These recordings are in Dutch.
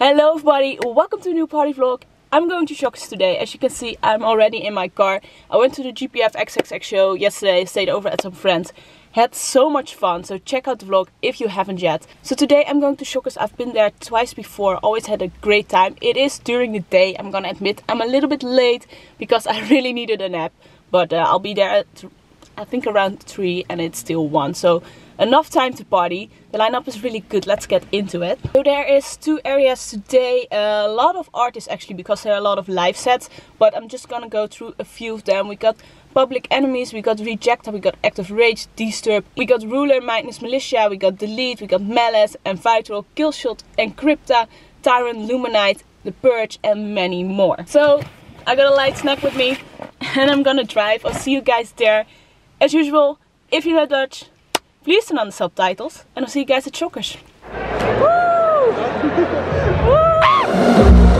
Hello everybody, welcome to a new party vlog. I'm going to Shockers today. As you can see, I'm already in my car. I went to the GPF XXX show yesterday, stayed over at some friends. Had so much fun, so check out the vlog if you haven't yet. So today I'm going to Shockers. I've been there twice before, always had a great time. It is during the day, I'm gonna admit. I'm a little bit late because I really needed a nap. But I'll be there at, I think, around 3 and it's still 1. So enough time to party. The lineup is really good. Let's get into it. So there is 2 areas today. A lot of artists actually, because there are a lot of live sets. But I'm just gonna go through a few of them. We got Public Enemies, we got Rejecta, we got Active Rage, Disturbed, we got Ruler, Mindless Militia, we got Delete, we got Malice, Envitral, Killshot, Encrypta, Tyrant, Luminite, The Purge, and many more. So I got a light snack with me and I'm gonna drive. I'll see you guys there. As usual, if you know Dutch, please turn on the subtitles, and I'll see you guys at Shockers. Woo! Woo!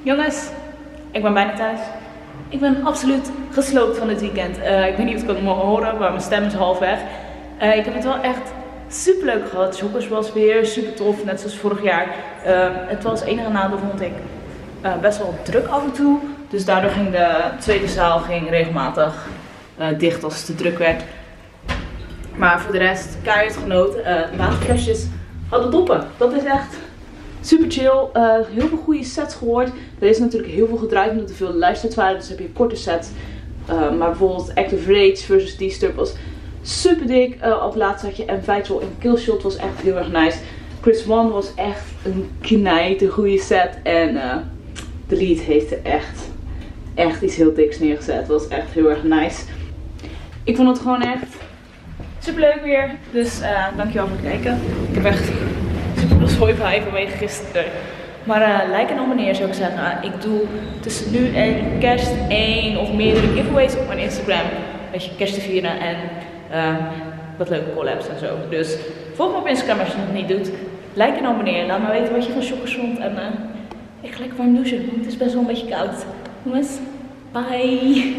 Jongens, ik ben bijna thuis. Ik ben absoluut gesloopt van dit weekend. Ik weet niet of ik het mogen horen, maar mijn stem is half weg. Ik heb het wel echt super leuk gehad. Shockers was weer super tof, net zoals vorig jaar. Het was enige nadeel, vond ik, best wel druk af en toe. Dus daardoor ging de tweede zaal regelmatig dicht als het te druk werd. Maar voor de rest, keihard genoten. De waterflesjes hadden doppen. Dat is echt super chill. Heel veel goede sets gehoord. Er is natuurlijk heel veel gedraaid omdat er veel luisterds waren. Dus heb je korte sets. Maar bijvoorbeeld Active Rage versus Disturb was super dik. Op het laatst had je M5 in Killshot. Was echt heel erg nice. Chris One was echt een knijt, een goede set. En de lead heeft er echt iets heel diks neergezet. Dat was echt heel erg nice. Ik vond het gewoon echt super leuk weer. Dus dankjewel voor het kijken. Ik heb echt super veel zooi vanwege gisteren. Maar like en abonneer zou ik zeggen. Ik doe tussen nu en kerst 1 of meerdere giveaways op mijn Instagram. Een beetje kerst te vieren en wat leuke collabs en zo. Dus volg me op Instagram als je het nog niet doet. Like en abonneer. Laat me weten wat je van Shockers vond. En ik ga lekker warm douchen, want het is best wel een beetje koud. Jongens, bye.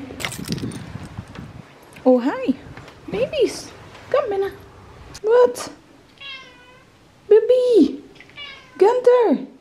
Oh hi, baby's. Kom binnen. Wat? Baby. Gunther.